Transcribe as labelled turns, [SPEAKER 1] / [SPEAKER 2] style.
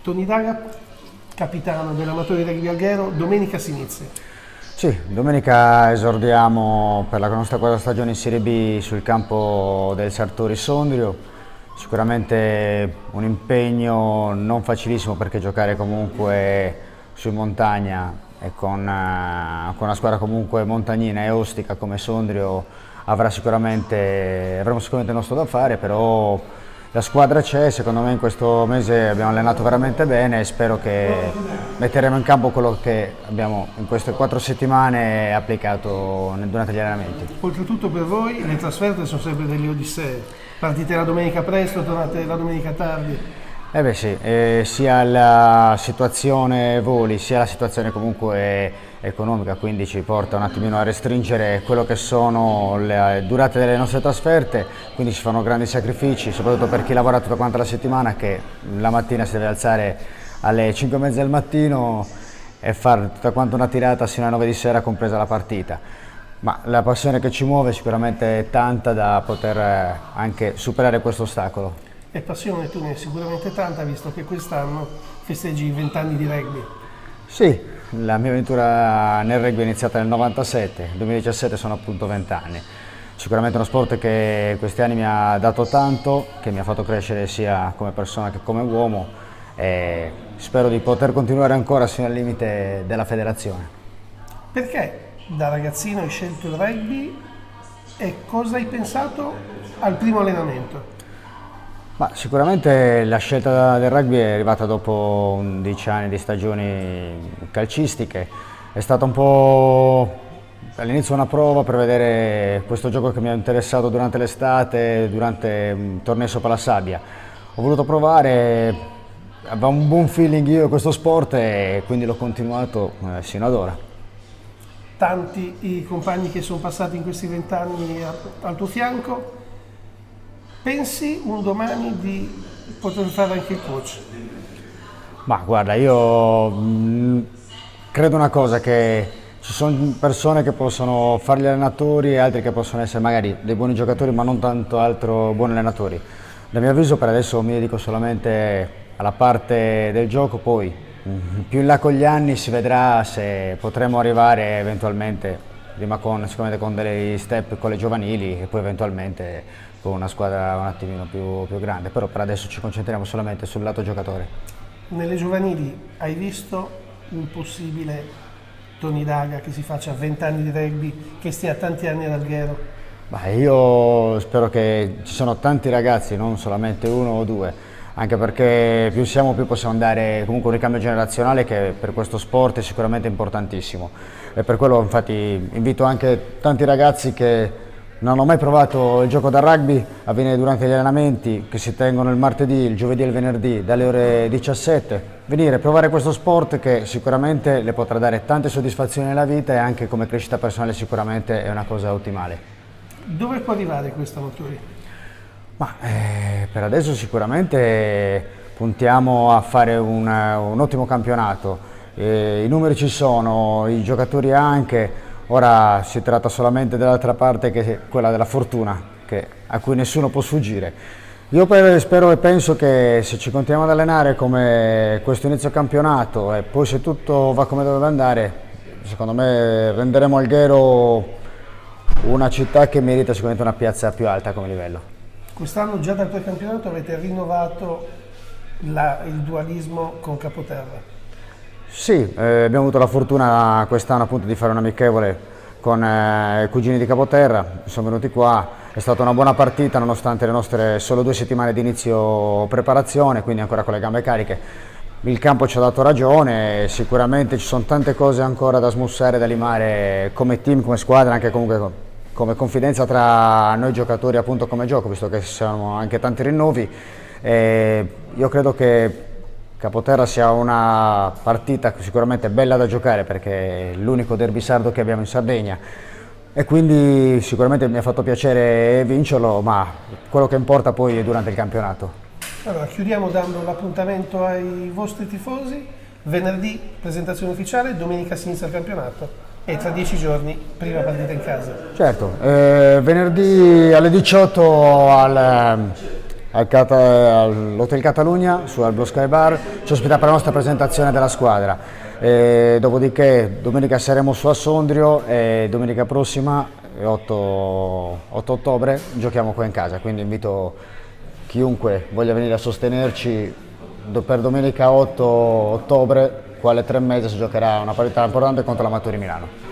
[SPEAKER 1] Tony Daga, capitano dell'Amatori Rugby Alghero, domenica si inizia.
[SPEAKER 2] Sì, domenica esordiamo per la nostra quarta stagione in Serie B sul campo del Sartori Sondrio. Sicuramente un impegno non facilissimo perché giocare comunque su montagna e con una squadra comunque montagnina e ostica come Sondrio avremo sicuramente il nostro da fare, però la squadra c'è, secondo me in questo mese abbiamo allenato veramente bene e spero che metteremo in campo quello che abbiamo in queste 4 settimane applicato durante gli allenamenti.
[SPEAKER 1] Oltretutto per voi le trasferte sono sempre delle odissee, partite la domenica presto, tornate la domenica tardi.
[SPEAKER 2] Eh beh sì, sia la situazione voli sia la situazione comunque economica, quindi ci porta un attimino a restringere quello che sono le durate delle nostre trasferte, quindi si fanno grandi sacrifici, soprattutto per chi lavora tutta quanta la settimana, che la mattina si deve alzare alle 5:30 del mattino e fare tutta quanta una tirata sino alle 9 di sera, compresa la partita. Ma la passione che ci muove sicuramente è tanta da poter anche superare questo ostacolo.
[SPEAKER 1] E passione tu ne hai sicuramente tanta, visto che quest'anno festeggi i 20 anni di rugby.
[SPEAKER 2] Sì, la mia avventura nel rugby è iniziata nel 97, nel 2017 sono appunto 20 anni. Sicuramente uno sport che questi anni mi ha dato tanto, che mi ha fatto crescere sia come persona che come uomo e spero di poter continuare ancora fino al limite della federazione.
[SPEAKER 1] Perché da ragazzino hai scelto il rugby e cosa hai pensato al primo allenamento?
[SPEAKER 2] Ma sicuramente la scelta del rugby è arrivata dopo 11 anni di stagioni calcistiche, è stata un po' all'inizio una prova per vedere questo gioco che mi ha interessato durante l'estate, durante un torneo sopra la sabbia. Ho voluto provare, avevo un buon feeling io in questo sport e quindi l'ho continuato sino ad ora.
[SPEAKER 1] Tanti i compagni che sono passati in questi 20 anni al tuo fianco. Pensi un domani di poter fare anche il coach?
[SPEAKER 2] Ma guarda, io credo una cosa, che ci sono persone che possono fare gli allenatori e altri che possono essere magari dei buoni giocatori ma non tanto altro buoni allenatori. Da mio avviso per adesso mi dedico solamente alla parte del gioco, poi più in là con gli anni si vedrà se potremo arrivare eventualmente, prima sicuramente con degli step con le giovanili e poi eventualmente con una squadra un attimino più grande, però per adesso ci concentriamo solamente sul lato giocatore.
[SPEAKER 1] Nelle giovanili hai visto un possibile Tony Daga che si faccia 20 anni di rugby, che stia tanti anni ad Alghero?
[SPEAKER 2] Io spero che ci sono tanti ragazzi, non solamente uno o due, anche perché più siamo più possiamo dare comunque un ricambio generazionale che per questo sport è sicuramente importantissimo, e per quello infatti invito anche tanti ragazzi che non hanno mai provato il gioco da rugby a venire durante gli allenamenti che si tengono il martedì, il giovedì e il venerdì dalle ore 17, venire a provare questo sport che sicuramente le potrà dare tante soddisfazioni nella vita e anche come crescita personale sicuramente è una cosa ottimale. Dove
[SPEAKER 1] può arrivare questa Amatori?
[SPEAKER 2] Per adesso sicuramente puntiamo a fare un ottimo campionato, i numeri ci sono, i giocatori anche. Ora si tratta solamente dell'altra parte, che è quella della fortuna, a cui nessuno può sfuggire. Io spero e penso che se ci continuiamo ad allenare come questo inizio campionato e poi se tutto va come dovrebbe andare, secondo me renderemo Alghero una città che merita sicuramente una piazza più alta come livello.
[SPEAKER 1] Quest'anno già dal precampionato avete rinnovato il dualismo con Capoterra.
[SPEAKER 2] Sì, abbiamo avuto la fortuna quest'anno appunto di fare un amichevole con i cugini di Capoterra, sono venuti qua, è stata una buona partita nonostante le nostre solo 2 settimane di inizio preparazione, quindi ancora con le gambe cariche. Il campo ci ha dato ragione, sicuramente ci sono tante cose ancora da smussare, da limare come team, come squadra, anche comunque come confidenza tra noi giocatori appunto come gioco, visto che ci sono anche tanti rinnovi. Io credo che Capoterra sia una partita sicuramente bella da giocare perché è l'unico derby sardo che abbiamo in Sardegna e quindi sicuramente mi ha fatto piacere vincerlo, ma quello che importa poi è durante il campionato.
[SPEAKER 1] Allora, chiudiamo dando l'appuntamento ai vostri tifosi, venerdì presentazione ufficiale, domenica si inizia il campionato e tra 10 giorni prima partita in casa.
[SPEAKER 2] Certo, venerdì alle 18 all'Hotel Catalunya, al Blue Sky Bar, ci ospita per la nostra presentazione della squadra. Dopodiché domenica saremo su a Sondrio e domenica prossima, 8 ottobre, giochiamo qua in casa, quindi invito chiunque voglia venire a sostenerci per domenica 8 ottobre, qua alle 3:30 si giocherà una partita importante contro la Maturi Milano.